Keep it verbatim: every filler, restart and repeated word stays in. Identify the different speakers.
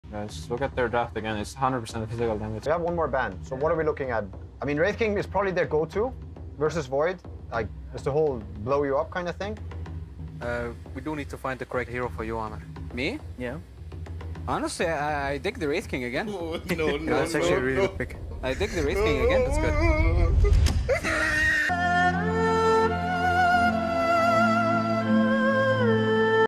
Speaker 1: guys. Look at their draft again. It's one hundred percent physical damage.
Speaker 2: We have one more ban. So what are we looking at? I mean, Wraith King is probably their go-to versus Void. Like, it's the whole blow you up kind of thing.
Speaker 3: Uh, we do need to find the correct hero for you, Amr.
Speaker 4: Me?
Speaker 3: Yeah.
Speaker 4: Honestly, I, I dig the Wraith King again.
Speaker 5: Oh, no, no,
Speaker 3: That's
Speaker 5: no,
Speaker 3: actually a
Speaker 5: no,
Speaker 3: really
Speaker 5: no.
Speaker 3: good pick.
Speaker 4: I dig the Wraith King again. That's good.